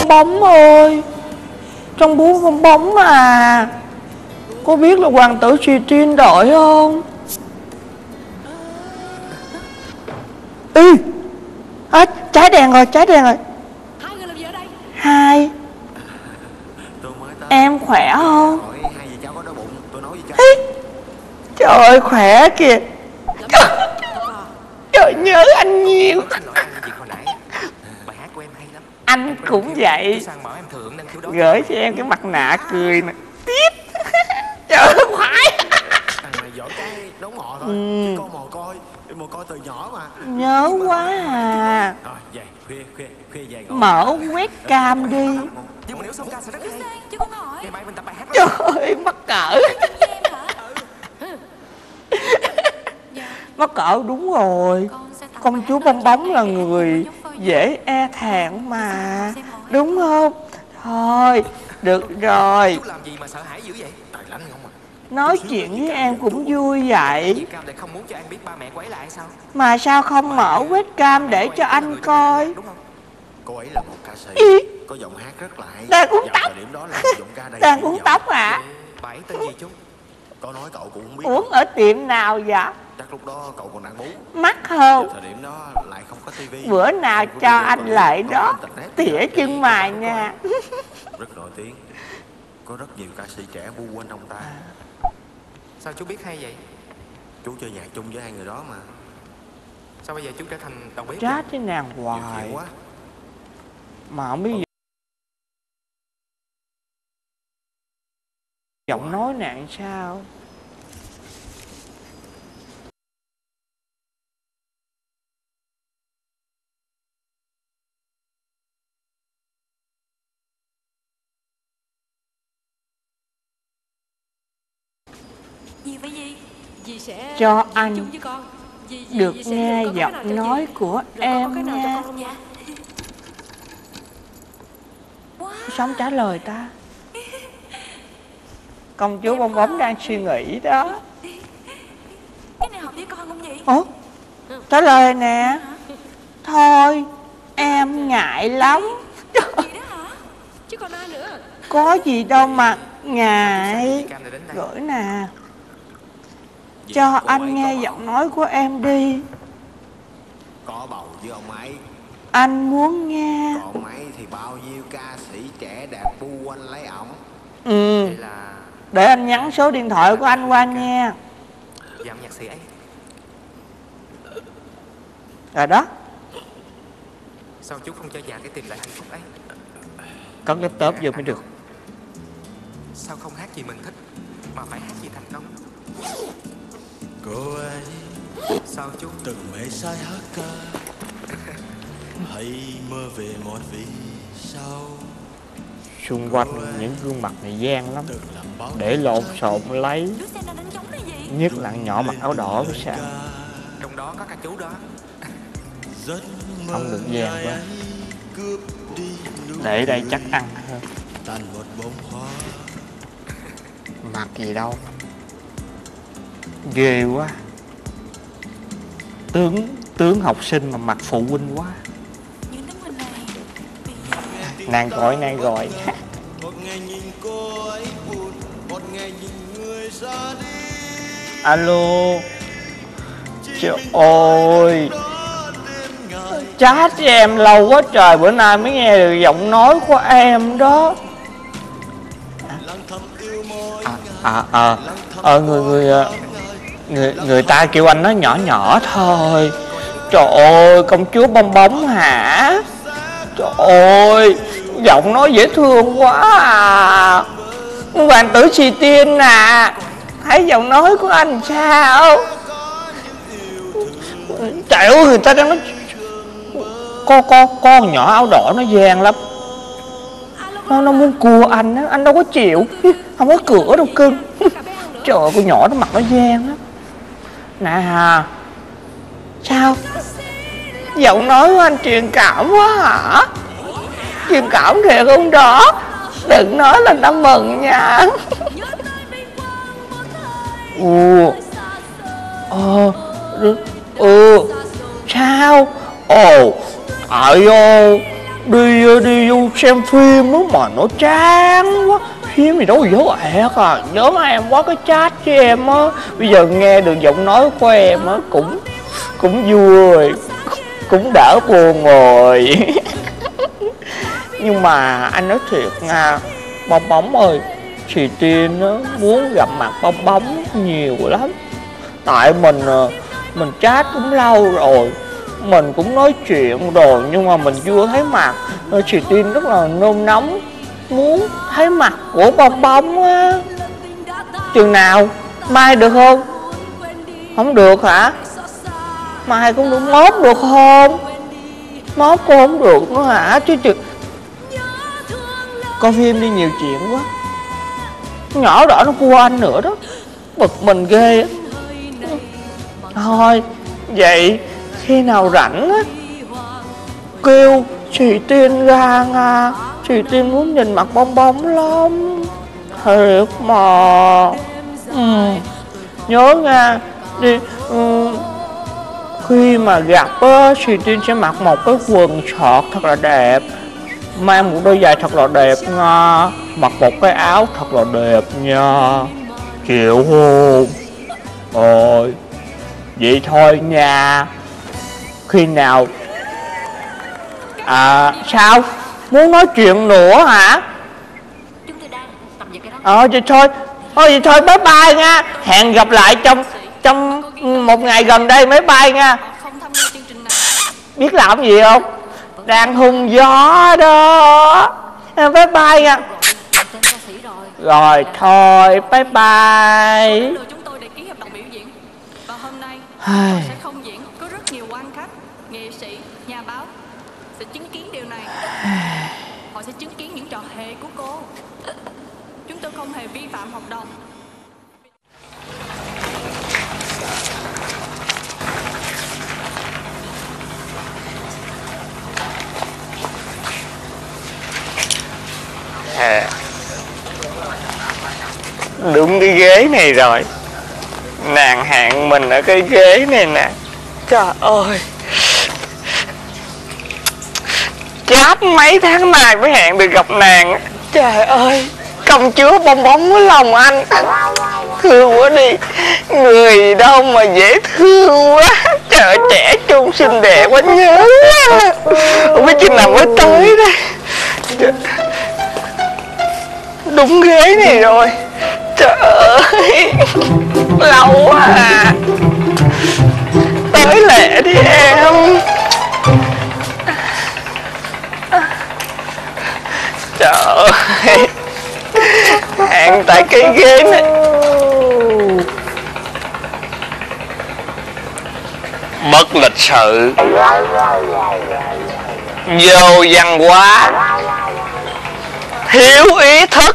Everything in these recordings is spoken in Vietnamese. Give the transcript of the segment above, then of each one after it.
bóng ơi, trong bú bong bóng à. Có biết là hoàng tử Trì Tiên đợi không? Ê, cháy đèn rồi, cháy đèn rồi. Hai người làm gì ở đây? Hai. Em khỏe không? Hai gì cháu có đói bụng, tôi nói với cháu. Trời ơi, khỏe kìa. Trời, nhớ anh nhiều. Anh cũng vậy. Gửi cho em cái mặt nạ cười nè. Tiếp. Trời ơi, khoái. Giỏi cái nấu ngọ thôi. Chứ con mồ côi từ nhỏ mà. Nhớ quá à. Rồi, về, khuya về ngủ. Mở webcam đi. Nhưng mà nếu xong ca sẽ rất hay. Chứ con hỏi. Ngày mai mình tập bài hát. Trời ơi, mắc cỡ. Mắc cỡ đúng rồi. Công chúa bong bóng là người dễ e thẹn mà, đúng không? Thôi, được rồi. Chú làm gì mà sợ hãi dữ vậy? Tài lánh không à. Nói chuyện với em cũng vui vậy. Để không muốn cho anh biết ba mẹ cô ấy là ai sao? Mà sao không mở webcam để cho anh coi? Đúng không? Cô ấy là một ca sĩ, có giọng hát rất là hay. Đang uống tóc. Đang uống tóc à? Bà ấy tên gì chú? Có nói cậu cũng không biết. Uống ở tiệm nào vậy? Chắc lúc đó cậu còn đang bú. Mắc không? Thời điểm đó lại không có tivi. Bữa nào cho anh lại đó, tỉa chân mày nha. Rất nổi tiếng. Có rất nhiều ca sĩ trẻ bu quanh ông ta. Sao chú biết hay vậy? Chú chơi nhạc chung với hai người đó mà. Sao bây giờ chú trở thành đầu bếp? Trát với nàng hoài mà không biết giọng nói nàng sao. Gì phải gì? Dì sẽ cho anh chung với con. được nghe giọng nói của em nha. Sống trả lời ta. Công chúa bong bóng đang suy nghĩ đó. Cái này hợp với con không vậy? Ủa? Trả lời nè. Thôi, em ngại lắm. Gì đó hả? Chứ còn ai nữa? Có gì đâu mà ngại. Gửi nè. Cho anh nghe giọng nói của em đi. Có bầu với ông ấy. Anh muốn nghe. Còn ấy thì bao nhiêu ca sĩ trẻ đẹp bu quanh lấy ổng. Ừ. Để anh nhắn số điện thoại của anh qua nha. Dạ nhạc sĩ ấy. Rồi đó. Sao chú không cho già cái tìm lại hạnh phúc ấy? Cất laptop vô mới được. Sao không hát gì mình thích mà phải hát gì thành công? Cô ấy sao chú từng mê say hát ca hay mơ về một vì sao? Xung quanh những gương mặt này gian lắm, để lộn xộn lấy. Nhất là nhỏ mặc áo đỏ với sao. Trong đó có cả chú đó. Không được gian quá. Để đây chắc ăn hơn. Mặc gì đâu. Ghê quá. Tướng học sinh mà mặc phụ huynh quá. Nàng gọi. Alo. Trời ơi, chat với em lâu quá trời, bữa nay mới nghe được giọng nói của em đó. Người ta kêu anh nói nhỏ thôi. Trời ơi, công chúa bong bóng hả? Trời ơi, giọng nói dễ thương quá à. Hoàng tử Trì Tiên à, thấy giọng nói của anh sao? Trời ơi, người ta đang nói con nhỏ áo đỏ nó gian lắm. Nó muốn cua anh á, anh đâu có chịu. Không có cửa đâu cưng. Trời ơi, con nhỏ nó mặt nó gian lắm. Nè hà. Sao? Giọng nói của anh truyền cảm quá hả? Truyền cảm thiệt không đó? Đừng nói là nó mừng nha. Sao? Trời ơi, đi vô xem phim đó mà nó chán quá. Phim gì đâu dấu ẹt à. Nhớ mà em quá cái chat với em á. Bây giờ nghe được giọng nói của em á cũng vui, cũng đỡ buồn rồi. Nhưng mà anh nói thiệt nha, Bong Bóng ơi, chị Tiên á muốn gặp mặt Bong Bóng nhiều lắm. Tại mình chat cũng lâu rồi, mình cũng nói chuyện rồi, nhưng mà mình chưa thấy mặt. Chị Tiên rất là nôn nóng muốn thấy mặt của Bong Bóng á. Chừng nào? Mai được không? Không được hả? Mai cũng được, mốt được không? Mốt cũng không được nữa hả? Chứ coi phim đi nhiều chuyện quá. Nhỏ đỏ nó cua anh nữa đó, bực mình ghê á. Thôi vậy khi nào rảnh á kêu chị Tiên ra nha. Chị Tiên muốn nhìn mặt Bong Bóng lắm, thiệt mà. Nhớ nha, đi khi mà gặp á, chị Tiên sẽ mặc một cái quần short thật là đẹp, mang một đôi giày thật là đẹp nha, mặc một cái áo thật là đẹp nha. Chịu không? Rồi vậy thôi nha. Khi nào sao? Muốn nói chuyện nữa hả? Chúng tôi đang tập về cái đó. Vậy thôi bye bye nha. Hẹn gặp lại trong một ngày gần đây. Bye bye nha. Không tham gia chương trình này. Biết làm gì không? Đang hung gió đó. Bye bye nha. Tên ca sĩ rồi. Rồi thôi bye bye. Lừa chúng tôi để ký hợp đồng biểu diễn. Và hôm nay họ sẽ không diễn. Có rất nhiều quan khách, nghệ sĩ, nhà báo sẽ chứng kiến điều này. Họ sẽ chứng kiến những trò hề của cô. Chúng tôi không hề vi phạm hợp đồng. Đúng cái ghế này rồi. Nàng hẹn mình ở cái ghế này nè. Trời ơi, chát mấy tháng nay mới hẹn được gặp nàng. Trời ơi, công chúa Bong Bóng với lòng anh. Thương quá đi, người đâu mà dễ thương quá. Trời ơi, trẻ trung xinh đẹp quá, nhớ quá. Không biết chừng nào mới tới đây. Đúng ghế này rồi. Trời ơi, lâu quá à. Tới lẹ đi em. Trời ơi, hẹn tại cái ghế này. Bất lịch sự, vô văn hóa, thiếu ý thức.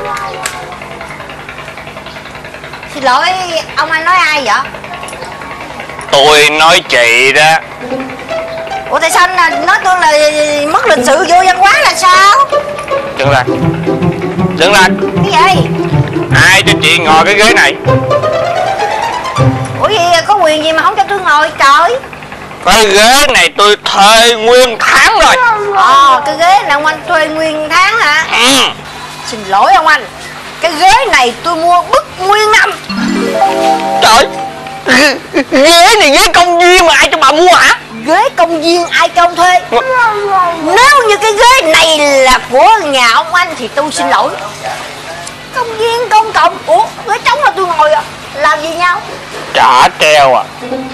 Xin lỗi, ông anh nói ai vậy? Tôi nói chị đó. Ủa tại sao anh nói tôi là mất lịch sự vô văn hóa là sao? Đứng lên. Đứng lên. Cái gì? Ai cho chị ngồi cái ghế này? Ủa gì có quyền gì mà không cho tôi ngồi trời? Cái ghế này tôi thuê nguyên tháng rồi. Cái ghế này ông anh thuê nguyên tháng hả? Xin lỗi ông anh, cái ghế này tôi mua bức nguyên năm. Trời, ghế này ghế công viên mà ai cho bà mua hả? Ghế công viên ai cho ông thuê? Nếu như cái ghế này là của nhà ông anh thì tôi xin lỗi. Công viên công cộng, ủa ghế trống là tôi ngồi à? Làm gì nhau? Trả treo à.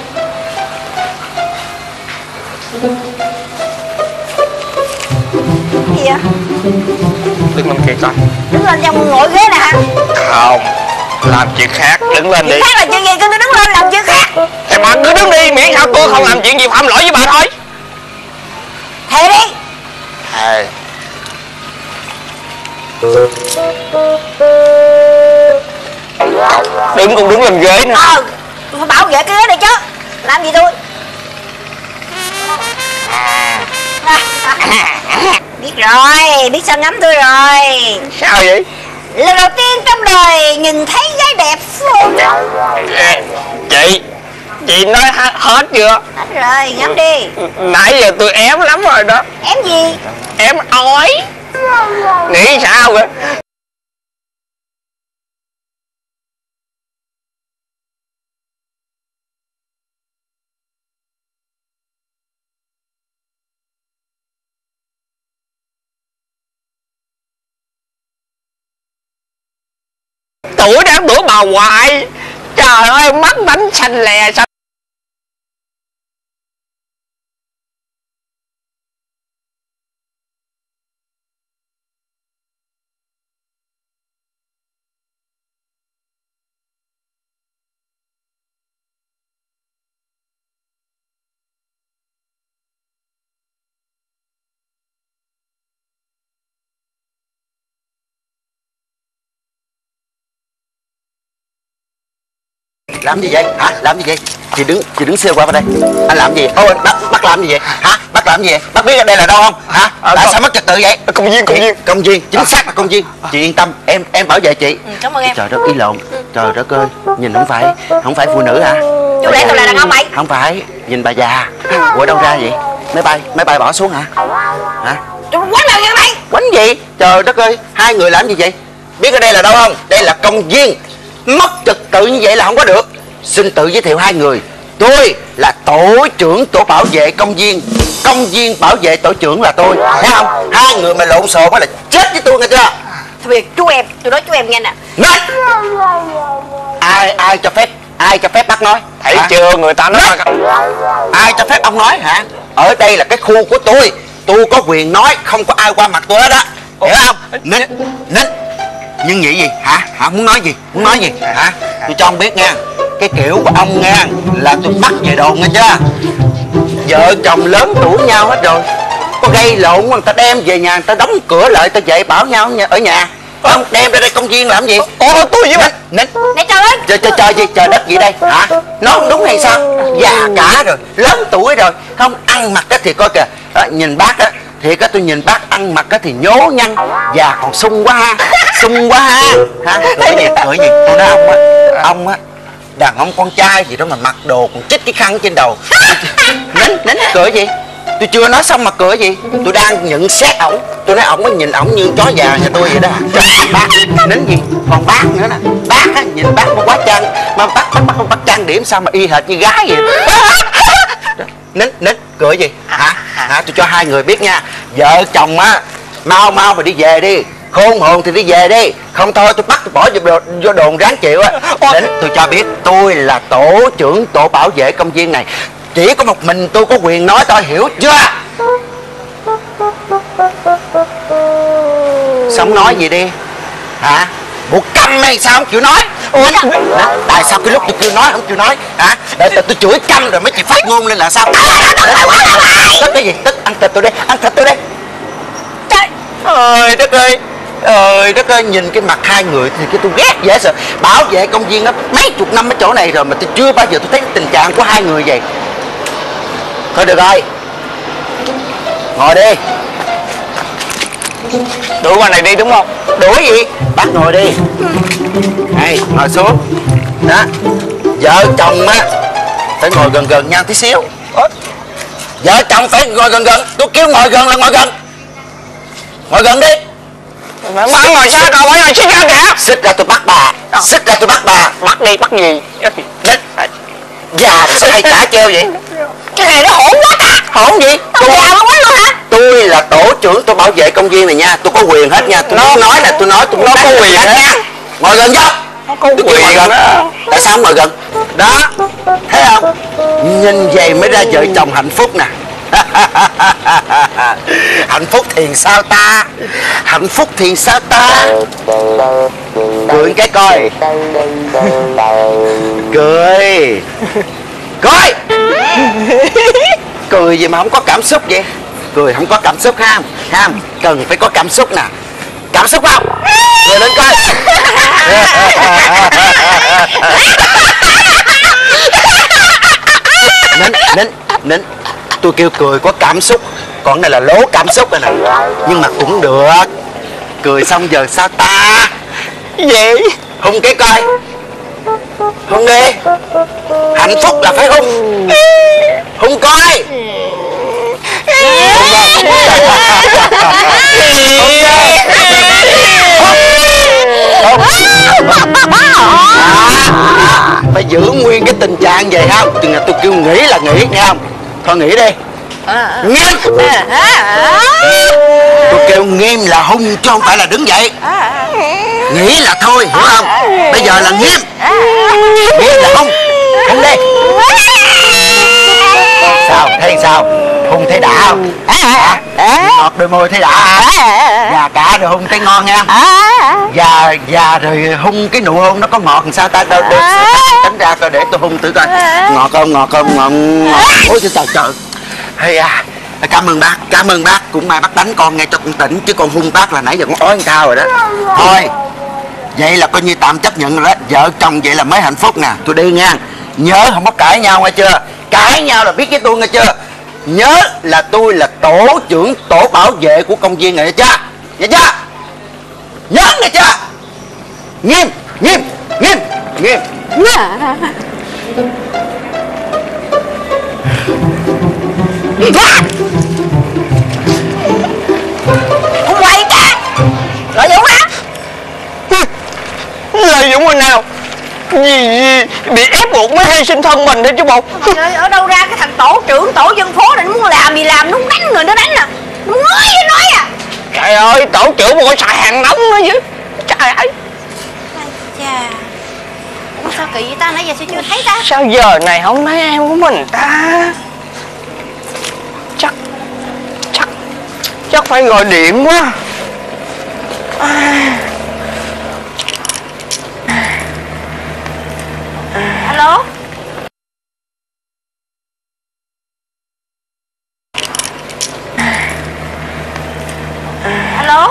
Cái gì vậy? Đứng lên kia coi. Đứng lên cho ngồi ghế nè hả? Không, làm chuyện khác, đứng lên đi. Chuyện khác là chuyện gì? Cứ đứng lên làm chuyện khác. Thì bà cứ đứng đi, miễn sao tôi không làm chuyện gì phạm lỗi với bà thôi. Thề đi. Thề. Còn đứng lên ghế nữa. Tôi phải bảo vệ cái ghế này chứ. Làm gì tôi? Biết rồi, biết sao ngắm tôi rồi. Sao vậy? Lần đầu tiên trong đời nhìn thấy gái đẹp luôn. Chị, Chị nói hết chưa? Hết rồi, ngắm đi. Nãy giờ tôi ém lắm rồi đó. Em gì? Em ói. Nghĩ sao vậy? Tuổi đáng tuổi bà ngoại. Trời ơi, mắt bánh xanh lè sao? Làm gì vậy hả? Làm gì vậy? Chị đứng xe qua bên đây. Anh làm gì? Ôi bác làm gì vậy hả? Bác làm gì vậy? Bác biết ở đây là đâu không hả? Tại sao mất trật tự vậy? Công viên chính xác là công viên. Chị yên tâm, em bảo vệ chị. Cảm ơn em. Trời đất, ý lộn. Trời đất ơi, nhìn không phải phụ nữ hả? Chú lẽ tôi là đàn ông mày. Không phải, nhìn bà già. Ủa đâu ra vậy? Máy bay bỏ xuống hả? Hả? Chú quánh nào vậy mày? Quánh gì? Trời đất ơi, hai người làm gì vậy? Biết ở đây là đâu không? Đây là công viên. Mất trật tự như vậy là không có được. Xin tự giới thiệu hai người. Tôi là tổ trưởng tổ bảo vệ công viên. Công viên bảo vệ tổ trưởng là tôi. Thấy không? Hai người mà lộn xộn là chết với tôi nghe chưa? Thôi bây giờ chú em, tôi nói chú em nghe nè. Nói. Ai cho phép bác nói? Thấy chưa, người ta nói Ai cho phép ông nói hả? Ở đây là cái khu của tôi có quyền nói, không có ai qua mặt tôi hết á. Hiểu không? Nín. Nhưng nghĩ gì hả? Muốn nói gì hả? Tôi cho ông biết nha, cái kiểu của ông nha là tôi bắt về đồn nghe chưa? Vợ chồng lớn tuổi nhau hết rồi, có gây lộn người ta đem về nhà, người ta đóng cửa lại, ta dạy bảo nhau ở nhà. Không đem ra đây công viên làm gì? Tôi với bạn Nè trời ơi. Trời gì? Trời đất gì đây hả? Nó không đúng hay sao? Già cả rồi, lớn tuổi rồi, không ăn mặc á thì coi kìa. Nhìn bác á, thiệt á, tôi nhìn bác ăn mặc á thì nhố nhăn, già còn sung quá ha. Hả? Cười gì? Tôi nói ông á, đàn ông con trai gì đó mà mặc đồ còn chích cái khăn trên đầu. Nín cười gì? Tôi chưa nói xong mà cười gì? Tôi đang nhận xét ổng. Tôi nói ổng mới nhìn ổng như chó già nhà tôi vậy đó. Bác nín gì? Còn bác nữa nè. Bác á, nhìn bác mà quá trang, mà bác trang điểm sao mà y hệt như gái vậy? Nín cười gì hả? Tôi cho hai người biết nha, vợ chồng á mau mà đi về đi, khôn hồn thì đi về đi, không thôi tôi bắt tôi bỏ vô đồn ráng chịu á. Nín, tôi cho biết tôi là tổ trưởng tổ bảo vệ công viên này, chỉ có một mình tôi có quyền nói thôi, hiểu chưa? Sống nói gì đi hả? Bộ câm hay sao không chịu nói? Tại sao cái lúc tôi kêu nói không chịu nói hả? Đợi tôi chửi câm rồi mới chịu phát ngôn lên là sao? Tức cái gì? Tức ăn thịt tôi đi, Trời ơi đất ơi. Đất ơi, nhìn cái mặt hai người thì cái tôi ghét dễ sợ. Bảo vệ công viên đó mấy chục năm ở chỗ này rồi mà tôi chưa bao giờ tôi thấy tình trạng của hai người vậy. Thôi được rồi, ngồi đi. đuổi qua này đi đúng không? Đuổi gì? Bác ngồi đi. Này, ngồi xuống. Đó, vợ chồng á phải ngồi gần nhau tí xíu. Vợ chồng phải ngồi gần. Tôi kêu ngồi gần là ngồi gần. Ngồi gần đi. Má ngồi xa rồi, phải ngồi xích ra kìa. Xích ra tôi bắt bà. Bắt đi, bắt gì? Đấy. Già sao hay cả treo vậy? Cái này nó hỗn quá ta. Hổn gì? Tôi già quá luôn hả? Tôi là tổ trưởng tôi bảo vệ công viên này nha, tôi có quyền hết nha. Tôi muốn nói là tôi nói, tôi nó có quyền hết nha. Ngồi gần vô. Nó có quyền gần đó. Tại sao không ngồi gần? Đó, thấy không? Nhìn vậy mới ra vợ chồng hạnh phúc nè. Hạnh phúc thiền sao ta? Cười cái coi. Cười. Cười gì mà không có cảm xúc vậy? Cười không có cảm xúc ha? Cần phải có cảm xúc nè. Cảm xúc không? Cười lên coi. Nín. Tôi kêu cười có cảm xúc, còn này là lố cảm xúc rồi nè. Nhưng mà cũng được. Cười xong giờ sao ta? Gì? Hung cái coi. Hùng đi. Hạnh phúc là phải hùng. Hùng coi. Phải giữ nguyên cái tình trạng vậy không? Chừng nào tôi kêu nghỉ là nghỉ, nghe không? Thôi nghỉ đi. Nghiêm. Tôi kêu nghiêm là hung chứ không phải là đứng dậy. Nghỉ là thôi, hiểu không? Bây giờ là nghiêm. Nghiêm là hung. Hung đi. Sao? Thấy sao? Hung thấy đã không? Ngọt đôi môi thấy đã hả? Gà cả rồi hung thấy ngon nha. Gà rồi hung cái nụ hôn nó có ngọt làm sao ta? Đâu tính ra coi để tôi hung thử coi. Ngọt không? Ngọt không? Ngọt. Ôi trời trời. Hay à. Cảm ơn bác. Cũng may bác đánh con nghe cho con tỉnh, chứ con hung bác là nãy giờ con ói sao rồi đó. Thôi vậy là coi như tạm chấp nhận rồi đó. Vợ chồng vậy là mới hạnh phúc nè. Tôi đi nha. Nhớ không có cãi nhau nghe chưa? Cãi nhau là biết với tôi nghe chưa? Nhớ là tôi là tổ trưởng tổ bảo vệ của công viên này, nghe chưa? Nghe chưa? Nhớ nghe chưa? Nghiêm. Ông quậy cả. Lợi dụng hả? Lợi dụng mình nào? Gì bị ép buộc mới hy sinh thân mình thôi chứ bộ. Ở đâu ra cái thằng tổ trưởng tổ dân phố này nó muốn làm gì làm, nó đánh người nó đánh à. Nó nói à. Trời ơi, tổ trưởng mà có xài hàng nóng nữa chứ. Trời ơi. Chà. Ủa sao kỳ vậy ta, nãy giờ sao chưa thấy ta? Sao giờ này không thấy em của mình ta? Chắc phải gọi điện quá. Alo. Alo.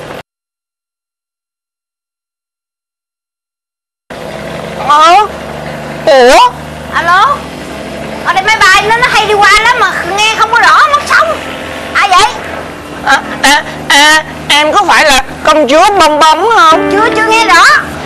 Ủa? Alo. Ở đây máy bay nó hay đi qua lắm mà nghe không có rõ, mất sóng. Ai vậy? Em có phải là công chúa Bong Bóng không? Chưa nghe rõ.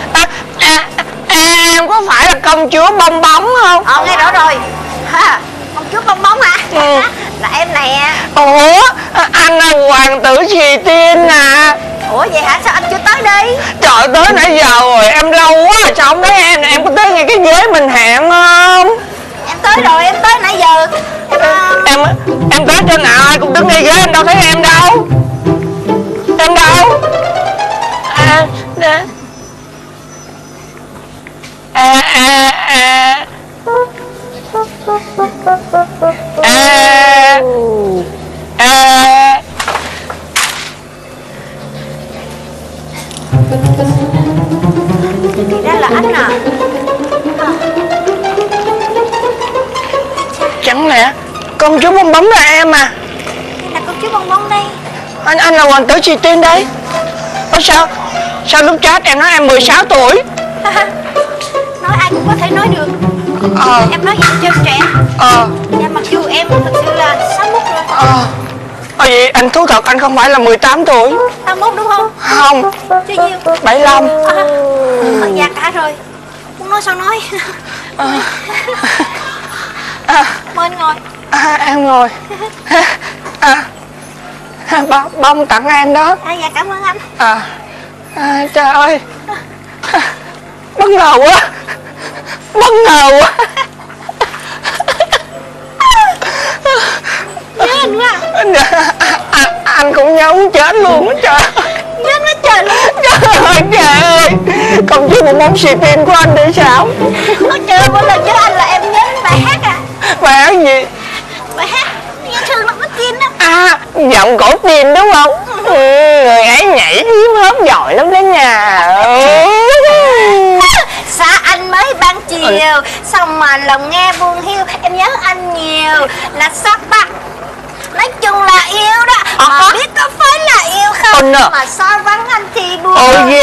Em có phải là công chúa Bong Bóng không? Nghe rõ rồi. Ha, công chúa Bong Bóng hả? Là em nè. Ủa, anh là hoàng tử Xì Tiên à. Ủa vậy hả, sao anh chưa tới đi? Trời, tới nãy giờ rồi, em lâu quá sao không thấy em nè, em có tới ngay cái ghế mình hẹn không? Em tới rồi, em tới nãy giờ. Em tới trên nào ai cũng đứng ngay ghế, em đâu thấy em đâu. Em đâu? Thì ra là anh à. Chẳng lẽ công chúa Bong Bóng là em à? Là công chúa Bong Bóng đây. Anh là hoàng tử Xì Tiên đây. Sao lúc chat em nói em 16 tuổi? Nói ai cũng có thể nói được. Em nói gì trơn trẻ. Dạ mặc dù em thực sự là 61 rồi. Vậy anh thú thật anh không phải là 18 tuổi? 81 đúng không? Không. Chứ nhiêu? 75. Già cả rồi. Muốn nói sao nói. Mời anh ngồi. Em ngồi. Bông tặng em đó. Dạ cảm ơn anh. Trời ơi. Bất ngờ quá. Nhớ anh quá. Anh cũng nhớ muốn chết luôn á trời. Nhớ nó trời luôn. Trời ơi. Công chúa Bong Bóng Xì Tiên của anh đi sao? Nó trời mỗi lần nhớ anh là em nhớ bài hát à. Bài hát gì? Bài hát nghe thương nó tin á. Giọng cổ Tiên đúng không? Người ấy nhảy hiếm hớp giỏi lắm đó nha. Xa anh mới ban chiều, xong mà lòng nghe buồn hiu. Em nhớ anh nhiều là sao ta? Nói chung là yêu đó. Mà biết có phải là yêu không? Mà sao vắng anh thì buồn.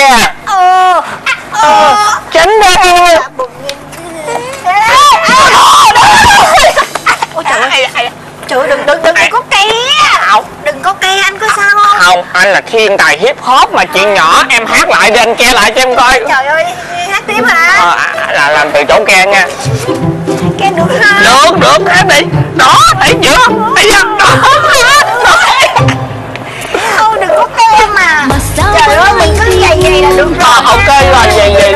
Tránh ra. Ôi trời ơi. Trời ơi, đừng có ke. Đừng có ke, anh có sao không? Không, anh là thiên tài hip hop mà chuyện nhỏ em hát lại đi, anh ke lại cho em coi. Trời ơi, hát tiếp hả? Là làm từ chỗ ke nha. Ke được hả? Được, hát đi. Đó, thấy chưa? Thấy chưa? Đó. Thôi đừng có ke mà. Trời ơi, mình cứ vậy là được rồi. Ok rồi, vậy.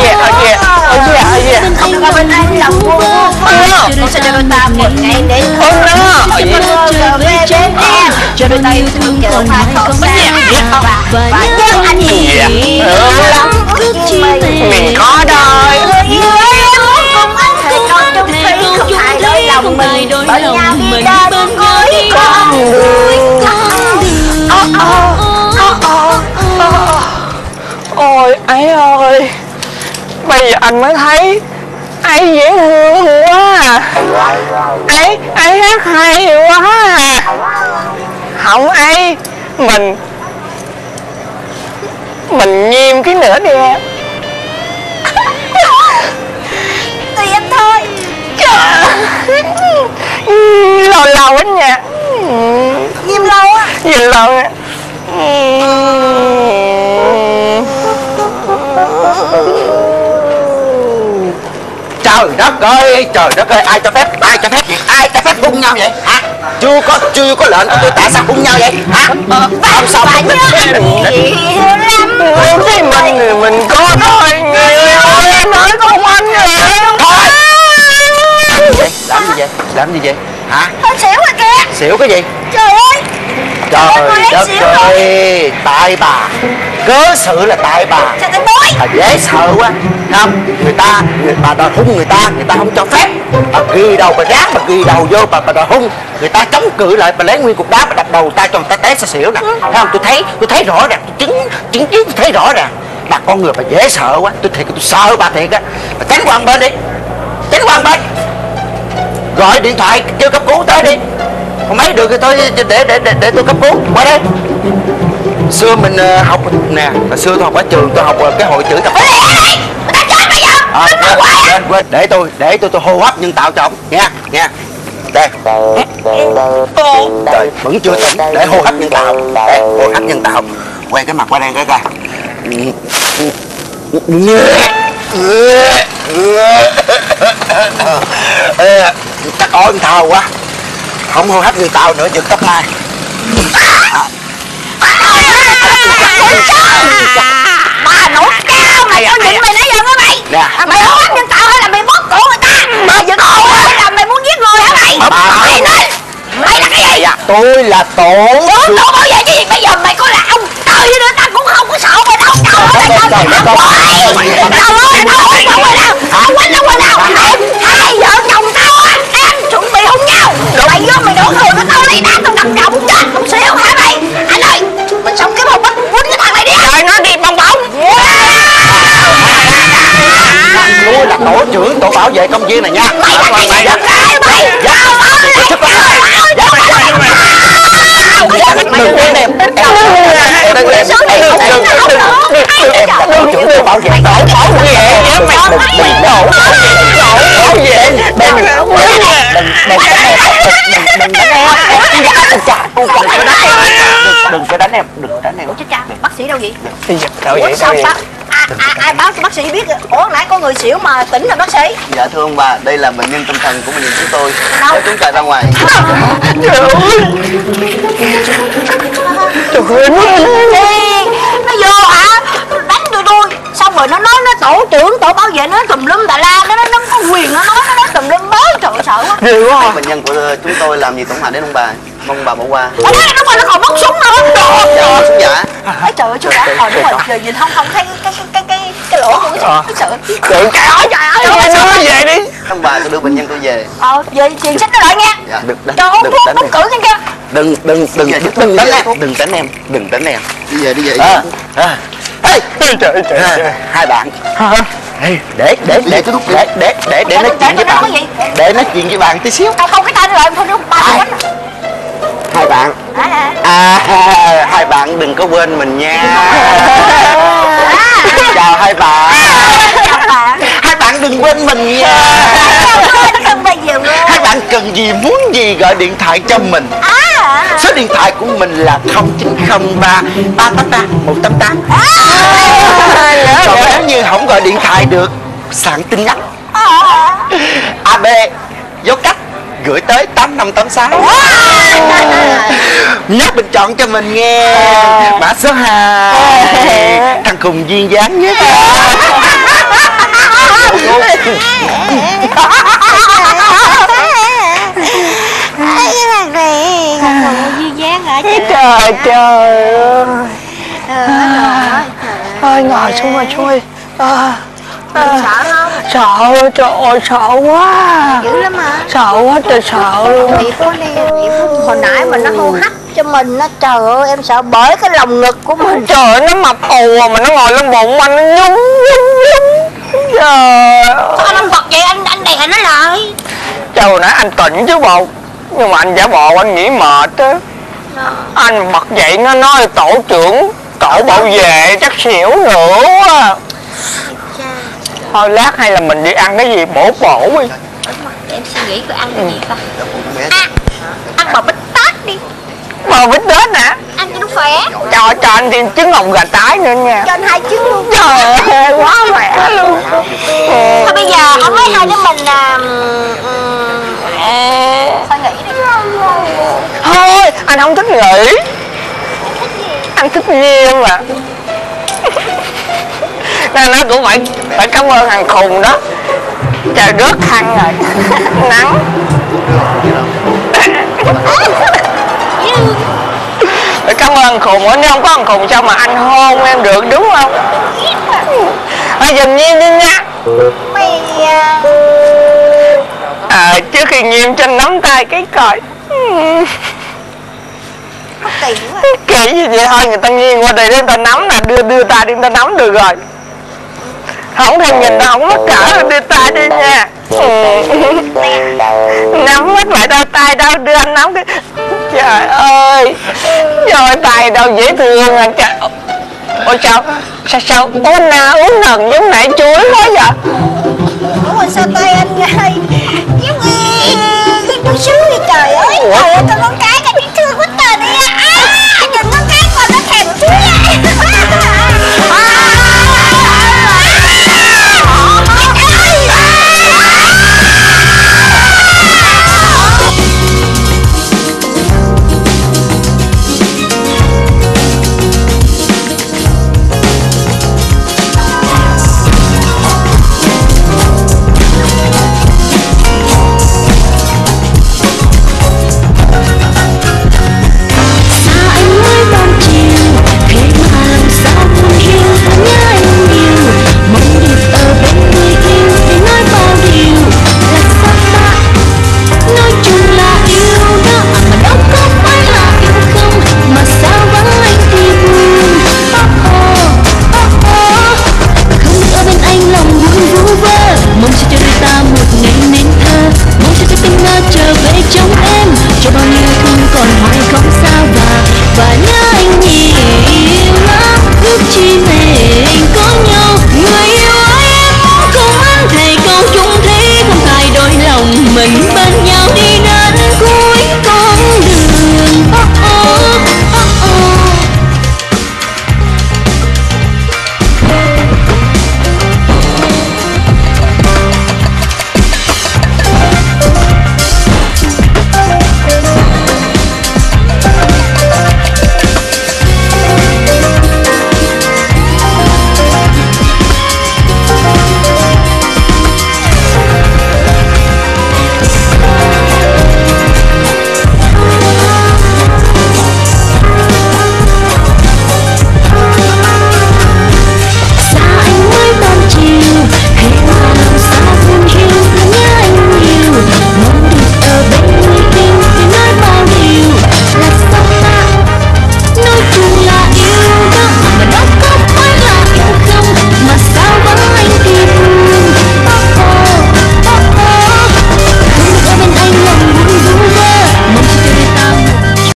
Không có bên anh lòng buồn. Con sẽ cho ta một ngày đến Hơn nữa. trở về bên em. Cho đôi tay yêu thương nhớ hoa không xa. Và nhớ anh nhiều lắm ước chi Mình có đời. người yêu em muốn cùng anh thề con trong khi không hại đôi lòng mình. Bởi nhau đi ra bên cuối con đường. Ôi ấy ơi, bây giờ anh mới thấy ấy dễ thương quá. Ấy hát hay quá. Không ấy, mình nghiêm cái nữa đi em. Tùy em thôi. Lâu anh nha. Nghiêm lâu á. Nhìn lâu á. Trời đất ơi, ai cho phép hung nhau vậy hả? Chưa có lệnh của tôi, tại sao hung nhau vậy hả? Không sao Phải nhớ anh nhiều lắm. Thì mình có thôi. Người ơi, em nói con anh vậy. Thôi. Làm gì vậy hả? Thôi xỉu rồi kìa. Xỉu cái gì? Trời ơi. Trời đất ơi, tại bà, cớ sự là tại bà. Trời ơi bối. Bà dễ sợ quá, không? Bà đòi hung người ta không cho phép. Bà ghi đầu, bà gác, bà ghi đầu vô, bà đòi hung. Người ta chống cự lại, bà lấy nguyên cục đá, bà đập đầu ta cho người ta té xa xỉu nè. Thấy không? Tôi thấy rõ ràng, tôi chứng kiến tôi thấy rõ ràng. Bà con người bà dễ sợ quá, tôi sợ bà thiệt á. Bà tránh qua một bên đi, gọi điện thoại kêu cấp cứu tới đi. Không mấy được thì tôi để tôi cấp cứu qua đây. Xưa mình học nè, hồi xưa tôi học ở trường, tôi học cái hội chữ tập. Quên, để tôi hô hấp nhân tạo cho ông nha. Đây. Trời, vẫn chưa tỉnh, để hô hấp nhân tạo. Quay cái mặt qua đây coi. Chắc ổn thao quá, không hô hấp nhân tạo nữa, giật tóc mai. Bà nổ cao mày, con nhìn mày nãy giờ hả mày? Mày hô hấp nhân tạo hay là mày bóp cổ người ta? Mày giật cổ hay là mày muốn giết người hả mày? Mày nói, mày là cái gì? Tôi là tổ bảo vệ cái gì? Bây giờ mày có là ông trời với người ta cũng không có sợ mày đâu. Trời ơi, đâu hai vợ chồng tao á, em chuẩn bị hôn nhau. Mày vô mày đổ thừa cái tao lấy đá tao đập đầu chết không xỉu hả mày? Anh ơi, mình xong cái bông bắt quýnh cái thằng này đi. Trời, nó đi bong bóng. Tôi là tổ trưởng tổ bảo vệ công viên này nha. Mày là cái gì được cái mày? Đừng có đánh em. Ủa chết cha, bác sĩ đâu vậy? Ủa sao? Ai báo cho bác sĩ biết? Ủa nãy có người xỉu mà tỉnh là bác sĩ. Dạ thưa ông bà, đây là bệnh nhân tâm thần của bệnh viện chúng tôi. Để chúng ta ra ngoài. Trời ơi. Trời ơi, nó vô hả? Đánh tụi tôi. Xong rồi nó nói nó tổ trưởng tổ bảo vệ, nó tùm lum tà la, nó có quyền nó nói tùm lum bớ. Trời ơi sợ quá. ghê quá. Bệnh nhân của chúng tôi làm gì tổn hại đến ông bà, mong bà bỏ qua. Ở đây đúng rồi, nó còn móc súng nữa. Dạ, súng giả. Trời ơi, chú đã đúng rồi. Giờ nhìn không thấy cái lỗ của cái sợ. Trời ơi, đưa về đi. Ông bà, tôi đưa bệnh nhân tôi về. Về truyền sách nó lại nha. Dạ, cho uống thuốc uống cử nha kia. Đừng đánh em. Đi về. Trời. Hai bạn. Để nói chuyện với bạn. Để nói chuyện với bạn tí xíu. Không cái tên lại thôi đúng ba quánh. Hai bạn. Hai bạn đừng có quên mình nha. Chào hai bạn. Hai bạn đừng quên mình nha. Hai bạn cần gì muốn gì gọi điện thoại cho mình. Số điện thoại của mình là 0903 383 188. Còn nếu như không gọi điện thoại được, soạn tin nhắn AB dấu cách gửi tới 8586. Nhớ bình chọn cho mình nghe mã số 2, thằng khùng duyên dáng nhất. Cái thằng này còn duyên dáng hả? Trời trời ơi. Thôi ngồi xuống ngồi xuống đi. Sợ không? Sợ, trời ơi sợ quá. Dữ lắm hả? Sợ quá trời sợ luôn. Chị Phú đi, chị Phú hồi nãy mà nó hô hấp cho mình á, trời ơi em sợ bởi cái lồng ngực của mình. Trời ơi, nó mập ù mà nó ngồi lên bụng anh nó nhúng nhúng. Trời Sao anh bật vậy, anh đè nó lại. trời nãy anh tỉnh chứ bộ. Nhưng mà anh giả bộ anh nghĩ mệt á. Anh bật dậy nó nói tổ trưởng tổ bảo vệ chắc xỉu nữa quá. Thôi lát hay là mình đi ăn cái gì bổ đi. Em suy nghĩ coi ăn cái gì coi. Ăn bò bít tết đi. Bò bít tết hả? Ăn cho nó khỏe. Trời cho anh thêm trứng lòng gà tái nữa nha. Cho anh 2 trứng luôn. Trời ơi quá khỏe luôn. Thôi bây giờ ông ấy hai đứa mình thôi nghỉ đi. Thôi anh không thích nghỉ. Anh thích nghiêng mà. Nên nó cũng phải cảm ơn thằng khùng đó. Trời rớt khăn rồi. Nắng. Phải cảm ơn thằng khùng á, nếu không có thằng khùng sao mà anh hôn em được đúng không? Thôi dừng Nhiên đi nha. Trước khi Nhiên trên nắm tay cái còi. Kỳ quá. Kỳ gì vậy thôi, người ta nghiêng qua đây để người ta nắm nè, đưa tay đi người ta nắm được rồi. Không thèm nhìn tao không mắc cỡ, đưa tay đi nha. Nắm hết lại đau tay đâu, đưa anh nắm cái. Trời ơi, trời tay đâu dễ thương à. Trời. Ôi sao uống nần giống nãy chuối quá vậy. Ủa mà sao tay anh ngay giống cái chút xíu vậy trời ơi. Trời ơi tao nói cái